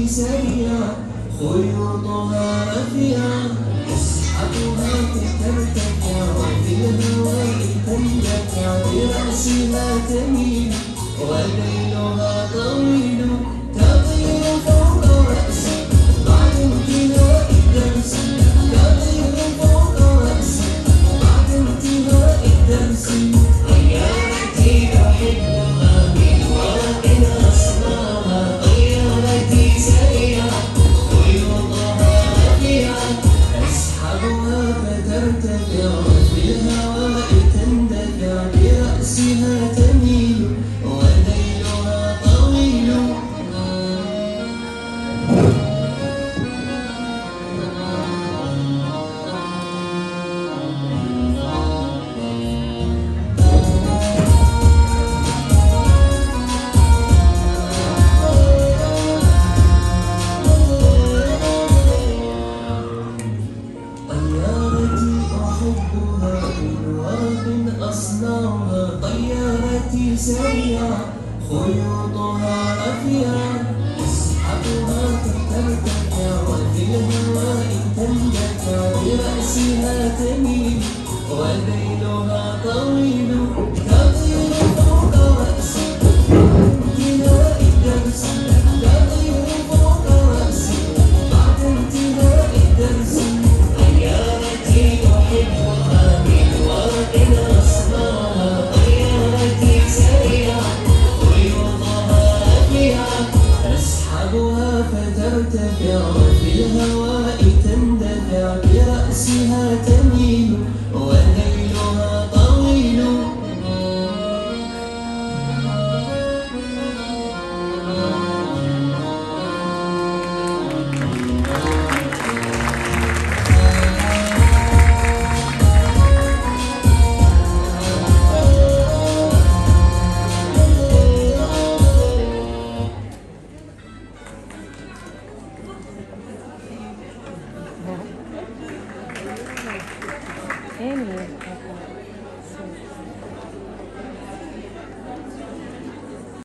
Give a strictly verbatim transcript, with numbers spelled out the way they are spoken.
سريعة خيوطها رفيعة تسحبها فترتفع وفي الهواء تندفع برأسها تميل وليلها طويل تطير فوق رأسي بعد انتهاء الدرس تطير فوق رأسي بعد انتهاء الدرس طيارتي أحبها من ورق أصنعها طيارتي سريعة خيوطها رفيعة أسحبها فترتفع وفي الهواء تندفع برأسها تميل وليلها طويل أصنعها طيارتي سريعة خيوطها رفيعة تسحبها فترتفع وفي الهواء تندفع برأسها تميل وليلها طويل تطير فوق رأسي بعد انتهاء الدرس تطير فوق رأسي بعد انتهاء الدرس طيارتي أحبها من ورق أصنعها طيارتي سريعة خيوطها رفيعة أسحبها فترتفع وفي الهواء تندفع برأسها تميل وليلها طويل Amy.